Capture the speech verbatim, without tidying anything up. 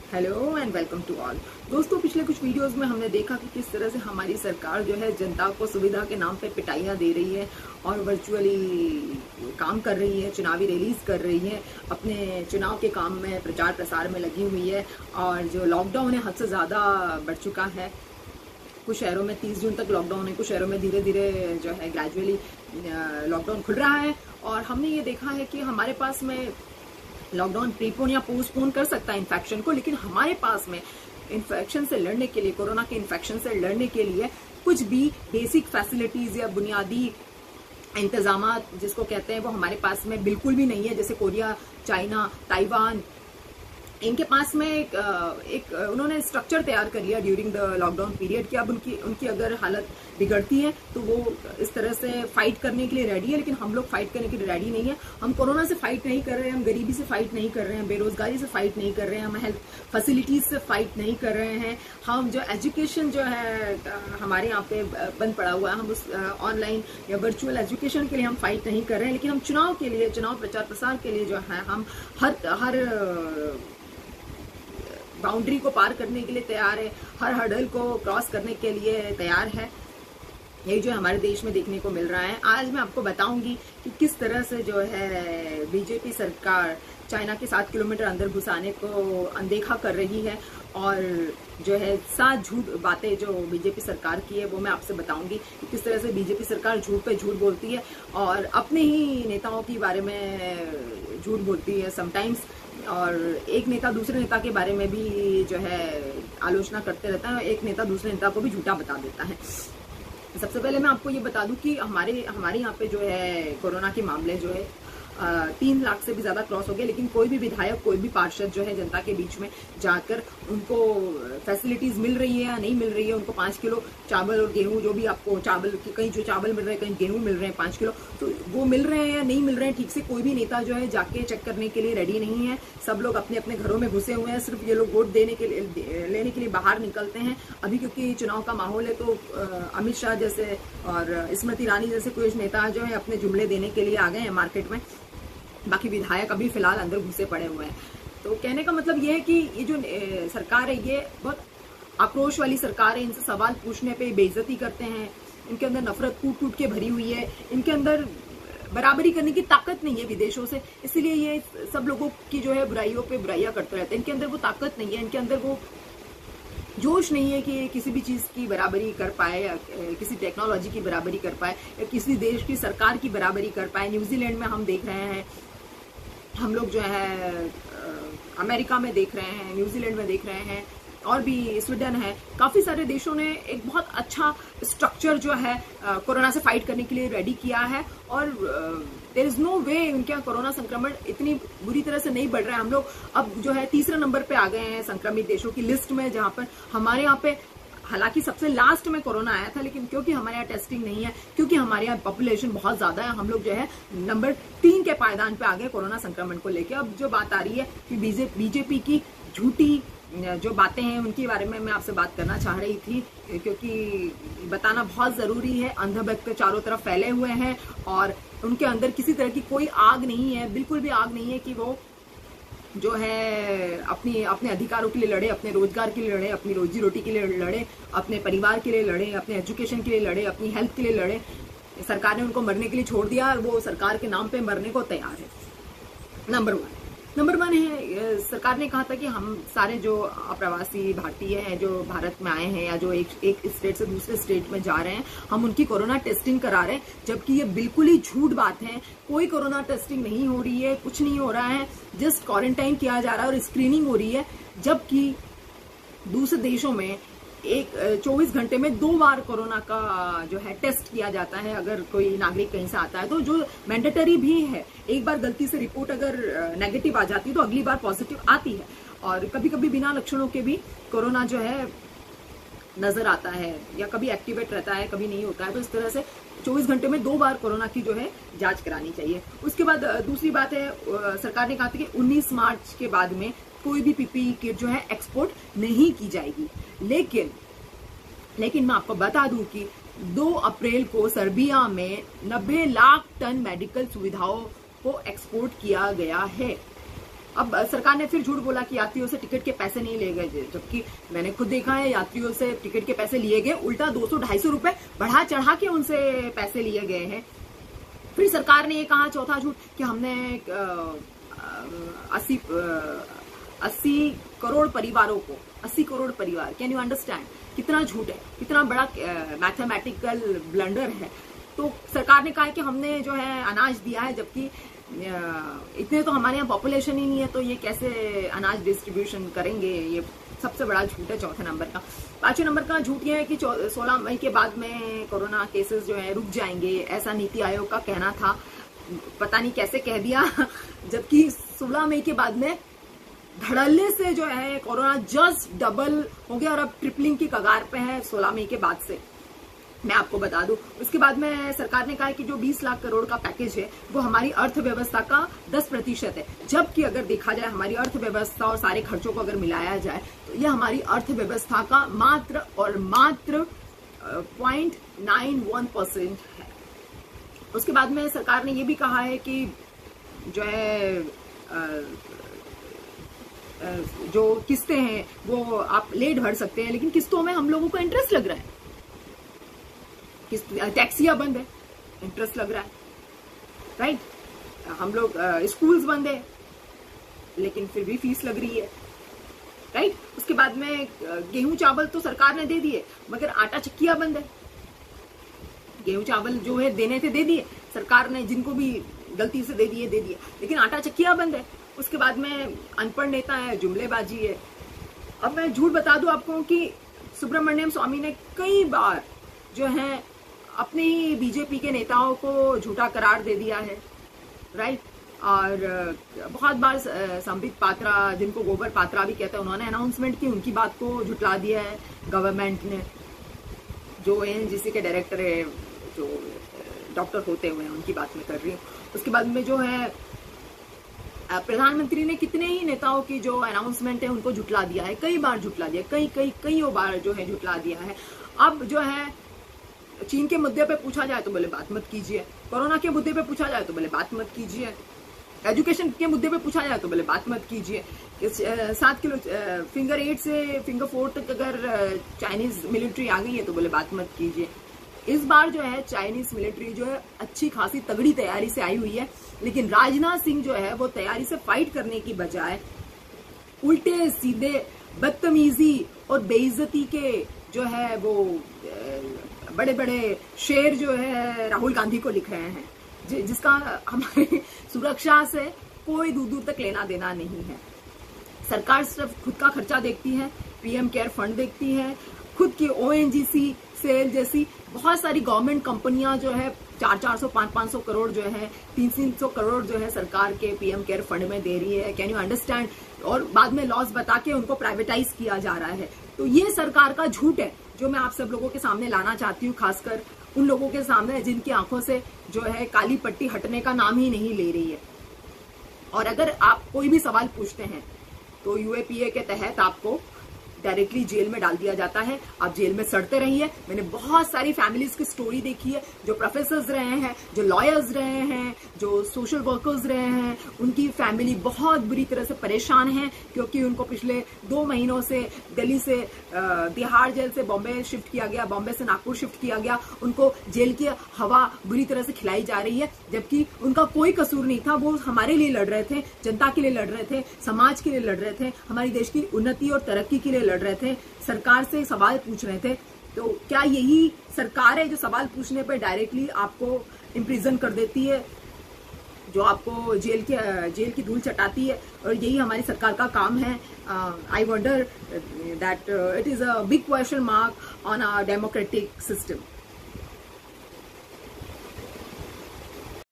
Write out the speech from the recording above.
Hello and welcome to all. दोस्तों, पिछले कुछ वीडियोस में हमने देखा कि किस तरह से हमारी सरकार जो है जनता को सुविधा के नाम पे पिटाइयां दे रही है और वर्चुअली काम कर रही है, चुनावी रैलीज कर रही है, अपने चुनाव के काम में प्रचार प्रसार में लगी हुई है। और जो लॉकडाउन है हद से ज़्यादा बढ़ चुका है। कुछ शहरों में तीस जून तक लॉकडाउन है, कुछ शहरों में धीरे धीरे जो है ग्रेजुअली लॉकडाउन खुल रहा है। और हमने ये देखा है कि हमारे पास में लॉकडाउन प्रीपोन या पोस्टपोन कर सकता है इन्फेक्शन को, लेकिन हमारे पास में इन्फेक्शन से लड़ने के लिए, कोरोना के इन्फेक्शन से लड़ने के लिए कुछ भी बेसिक फैसिलिटीज या बुनियादी इंतजाम जिसको कहते हैं वो हमारे पास में बिल्कुल भी नहीं है। जैसे कोरिया, चाइना, ताइवान, इनके पास में एक, एक उन्होंने स्ट्रक्चर तैयार कर लिया ड्यूरिंग द लॉकडाउन पीरियड कि अब उनकी उनकी अगर हालत बिगड़ती है तो वो इस तरह से फाइट करने के लिए रेडी है। लेकिन हम लोग फाइट करने के लिए रेडी नहीं है। हम कोरोना से फाइट नहीं कर रहे हैं, हम गरीबी से फाइट नहीं कर रहे हैं, बेरोजगारी से फाइट नहीं कर रहे हैं, हम हेल्थ फैसिलिटीज से फाइट नहीं कर रहे हैं। हम जो एजुकेशन जो है हमारे यहाँ पे बंद पड़ा हुआ है, हम उस ऑनलाइन या वर्चुअल एजुकेशन के लिए हम फाइट नहीं कर रहे हैं। लेकिन हम चुनाव के लिए, चुनाव प्रचार प्रसार के लिए जो है हम हर हर बाउंड्री को पार करने के लिए तैयार है, हर हर्डल को क्रॉस करने के लिए तैयार है। यही जो हमारे देश में देखने को मिल रहा है। आज मैं आपको बताऊंगी कि किस तरह से जो है बीजेपी सरकार चाइना के सात किलोमीटर अंदर घुसाने को अनदेखा कर रही है और जो है सात झूठ बातें जो बीजेपी सरकार की है वो मैं आपसे बताऊंगी कि किस तरह से बीजेपी सरकार झूठ पे झूठ बोलती है और अपने ही नेताओं के बारे में झूठ बोलती है समटाइम्स, और एक नेता दूसरे नेता के बारे में भी जो है आलोचना करते रहता है और एक नेता दूसरे नेता को भी झूठा बता देता है। सबसे पहले मैं आपको ये बता दूं कि हमारे हमारे यहाँ पे जो है कोरोना के मामले जो है तीन लाख से भी ज्यादा क्रॉस हो गए। लेकिन कोई भी विधायक, कोई भी पार्षद जो है जनता के बीच में जाकर उनको फैसिलिटीज मिल रही है या नहीं मिल रही है, उनको पाँच किलो चावल और गेहूं, जो भी आपको चावल, कहीं जो चावल मिल रहे हैं, कहीं गेहूं मिल रहे हैं पाँच किलो, तो वो मिल रहे हैं या नहीं मिल रहे हैं ठीक से कोई भी नेता जो है जाके चेक करने के लिए रेडी नहीं है। सब लोग अपने अपने घरों में घुसे हुए हैं। सिर्फ ये लोग वोट देने के लिए लेने के लिए बाहर निकलते हैं। अभी क्योंकि चुनाव का माहौल है तो अमित शाह जैसे और स्मृति ईरानी जैसे कुछ नेता जो है अपने जुमले देने के लिए आ गए हैं मार्केट में। बाकी विधायक अभी फिलहाल अंदर घुसे पड़े हुए हैं। तो कहने का मतलब ये है कि ये जो सरकार है ये बहुत आक्रोश वाली सरकार है। इनसे सवाल पूछने पे बेइज्जती करते हैं। इनके अंदर नफरत कूट कूट के भरी हुई है। इनके अंदर बराबरी करने की ताकत नहीं है विदेशों से, इसलिए ये सब लोगों की जो है बुराइयों पे बुराइयां करते रहते हैं। इनके अंदर वो ताकत नहीं है, इनके अंदर वो जोश नहीं है कि किसी भी चीज की बराबरी कर पाए या किसी टेक्नोलॉजी की बराबरी कर पाए या किसी देश की सरकार की बराबरी कर पाए। न्यूजीलैंड में हम देख रहे हैं, हम लोग जो है अमेरिका में देख रहे हैं, न्यूजीलैंड में देख रहे हैं, और भी स्वीडन है, काफी सारे देशों ने एक बहुत अच्छा स्ट्रक्चर जो है कोरोना से फाइट करने के लिए रेडी किया है। और देयर इज नो वे उनके यहाँ कोरोना संक्रमण इतनी बुरी तरह से नहीं बढ़ रहा है। हम लोग अब जो है तीसरे नंबर पे आ गए हैं संक्रमित देशों की लिस्ट में, जहां पर हमारे यहाँ पे हालांकि सबसे लास्ट में कोरोना आया था, लेकिन क्योंकि हमारे यहाँ टेस्टिंग नहीं है, क्योंकि हमारे यहाँ पॉपुलेशन बहुत ज्यादा है, हम लोग जो है नंबर तीन के पायदान पे आ गए कोरोना संक्रमण को लेके। अब जो बात आ रही है कि बीजेपी की झूठी जो बातें हैं उनके बारे में मैं आपसे बात करना चाह रही थी, क्योंकि बताना बहुत जरूरी है। अंधभक्त चारों तरफ फैले हुए हैं और उनके अंदर किसी तरह की कोई आग नहीं है, बिल्कुल भी आग नहीं है कि वो जो है अपनी अपने अधिकारों के लिए लड़े, अपने रोजगार के लिए लड़े, अपनी रोजी रोटी के लिए लड़े, अपने परिवार के लिए लड़े, अपने एजुकेशन के लिए लड़े, अपनी हेल्थ के लिए लड़े। सरकार ने उनको मरने के लिए छोड़ दिया और वो सरकार के नाम पे मरने को तैयार है। नंबर वन नंबर वन है, सरकार ने कहा था कि हम सारे जो अप्रवासी भारतीय हैं जो भारत में आए हैं या जो एक एक स्टेट से दूसरे स्टेट में जा रहे हैं, हम उनकी कोरोना टेस्टिंग करा रहे हैं, जबकि ये बिल्कुल ही झूठ बात है। कोई कोरोना टेस्टिंग नहीं हो रही है, कुछ नहीं हो रहा है, जस्ट क्वारंटाइन किया जा रहा है और स्क्रीनिंग हो रही है। जबकि दूसरे देशों में एक चौबीस घंटे में दो बार कोरोना का जो है टेस्ट किया जाता है। अगर कोई नागरिक कहीं से आता है तो जो मैंडेटरी भी है, एक बार गलती से रिपोर्ट अगर नेगेटिव आ जाती है तो अगली बार पॉजिटिव आती है। और कभी कभी बिना लक्षणों के भी कोरोना जो है नजर आता है या कभी एक्टिवेट रहता है, कभी नहीं होता है। तो इस तरह से चौबीस घंटे में दो बार कोरोना की जो है जांच करानी चाहिए। उसके बाद दूसरी बात है, सरकार ने कहा था कि उन्नीस मार्च के बाद में कोई भी पीपीई किट जो है एक्सपोर्ट नहीं की जाएगी। लेकिन लेकिन मैं आपको बता दूं कि दो अप्रैल को सर्बिया में नब्बे लाख टन मेडिकल सुविधाओं को एक्सपोर्ट किया गया है। अब सरकार ने फिर झूठ बोला कि यात्रियों से टिकट के पैसे नहीं ले गए, जबकि मैंने खुद देखा है यात्रियों से टिकट के पैसे लिए गए, उल्टा दो सौ ढाई सौ रुपए बढ़ा चढ़ा के उनसे पैसे लिए गए हैं। फिर सरकार ने ये कहा चौथा झूठ कि हमने अस्सी अस्सी करोड़ परिवारों को, अस्सी करोड़ परिवार, कैन यू अंडरस्टैंड कितना झूठ है, कितना बड़ा मैथमेटिकल ब्लंडर है। तो सरकार ने कहा कि हमने जो है अनाज दिया है, जबकि इतने तो हमारे यहाँ पॉपुलेशन ही नहीं है, तो ये कैसे अनाज डिस्ट्रीब्यूशन करेंगे, ये सबसे बड़ा झूठ है चौथे नंबर का। पांचवें नंबर का झूठ ये है कि सोलह मई के बाद में कोरोना केसेस जो है रुक जाएंगे, ऐसा नीति आयोग का कहना था, पता नहीं कैसे कह दिया, जबकि सोलह मई के बाद में धड़ल्ले से जो है कोरोना जस्ट डबल हो गया और अब ट्रिपलिंग की कगार पे है सोलह मई के बाद से, मैं आपको बता दूं। उसके बाद में सरकार ने कहा कि जो बीस लाख करोड़ का पैकेज है वो हमारी अर्थव्यवस्था का दस प्रतिशत है, जबकि अगर देखा जाए हमारी अर्थव्यवस्था और सारे खर्चों को अगर मिलाया जाए तो यह हमारी अर्थव्यवस्था का मात्र और मात्र पॉइंट नाइन वन परसेंट है। उसके बाद में सरकार ने ये भी कहा है कि जो है आ, जो किस्तें हैं वो आप लेट भर सकते हैं, लेकिन किस्तों में हम लोगों को इंटरेस्ट लग रहा है, टैक्सियां बंद है, इंटरेस्ट लग रहा है, राइट। हम लोग स्कूल्स बंद है लेकिन फिर भी फीस लग रही है, राइट। उसके बाद में गेहूं चावल तो सरकार ने दे दिए, मगर आटा चक्कियां बंद है। गेहूं चावल जो है देने थे दे दिए सरकार ने, जिनको भी गलती से दे दिए दे दिए, लेकिन आटा चक्कियां बंद है। उसके बाद में अनपढ़ नेता है, जुमलेबाजी है। अब मैं झूठ बता दूं आपको कि सुब्रमण्यम स्वामी ने कई बार जो है अपने ही बीजेपी के नेताओं को झूठा करार दे दिया है, राइट। और बहुत बार संबित पात्रा, जिनको गोबर पात्रा भी कहते हैं, उन्होंने अनाउंसमेंट की, उनकी बात को झुटला दिया है गवर्नमेंट ने। जो एनजीसी के डायरेक्टर है, जो डॉक्टर होते हुए हैं, उनकी बात मैं कर रही हूँ। उसके बाद में जो है प्रधानमंत्री ने कितने ही नेताओं की जो अनाउंसमेंट है उनको झुटला दिया है, कई बार झुटला दिया, कई कई कई बार जो है झुटला दिया है। अब जो है चीन के मुद्दे पे पूछा जाए तो बोले बात मत कीजिए, कोरोना के मुद्दे पे पूछा जाए तो बोले बात मत कीजिए, एजुकेशन के मुद्दे पे पूछा जाए तो बोले बात मत कीजिए। सात किलो फिंगर एट से फिंगर फोर तक अगर चाइनीज मिलिट्री आ गई है तो बोले बात मत कीजिए। इस बार जो है चाइनीज मिलिट्री जो है अच्छी खासी तगड़ी तैयारी से आई हुई है, लेकिन राजनाथ सिंह जो है वो तैयारी से फाइट करने की बजाय उल्टे सीधे बदतमीजी और बेइज्जती के जो है वो बड़े बड़े शेर जो है राहुल गांधी को लिख रहे हैं, जिसका हमारी सुरक्षा से कोई दूर दूर तक लेना देना नहीं है। सरकार सिर्फ खुद का खर्चा देखती है, पीएम केयर फंड देखती है, खुद की ओएनजीसी सेल जैसी बहुत सारी गवर्नमेंट कंपनियां जो है चार चार सौ पांच पांच सौ करोड़ जो है तीन तीन सौ करोड़ जो है सरकार के पीएम केयर फंड में दे रही है, कैन यू अंडरस्टैंड। और बाद में लॉस बता के उनको प्राइवेटाइज किया जा रहा है। तो ये सरकार का झूठ है जो मैं आप सब लोगों के सामने लाना चाहती हूँ, खासकर उन लोगों के सामने जिनकी आंखों से जो है काली पट्टी हटने का नाम ही नहीं ले रही है। और अगर आप कोई भी सवाल पूछते हैं तो यूएपीए के तहत आपको डायरेक्टली जेल में डाल दिया जाता है, आप जेल में सड़ते रहिए। मैंने बहुत सारी फैमिलीज की स्टोरी देखी है, जो प्रोफेसर्स रहे हैं, जो लॉयर्स रहे हैं, जो सोशल वर्कर्स रहे हैं, उनकी फैमिली बहुत बुरी तरह से परेशान है, क्योंकि उनको पिछले दो महीनों से दिल्ली से तिहाड़ जेल से बॉम्बे शिफ्ट किया गया, बॉम्बे से नागपुर शिफ्ट किया गया, उनको जेल की हवा बुरी तरह से खिलाई जा रही है, जबकि उनका कोई कसूर नहीं था। वो हमारे लिए लड़ रहे थे, जनता के लिए लड़ रहे थे, समाज के लिए लड़ रहे थे, हमारी देश की उन्नति और तरक्की के लिए लड़ रहे थे, सरकार से सवाल पूछ रहे थे। तो क्या यही सरकार है जो सवाल पूछने पर डायरेक्टली आपको इम्प्रिजन कर देती है, जो आपको जेल की जेल की धूल चटाती है? और यही हमारी सरकार का काम है। I wonder that it is a big question mark on our democratic system.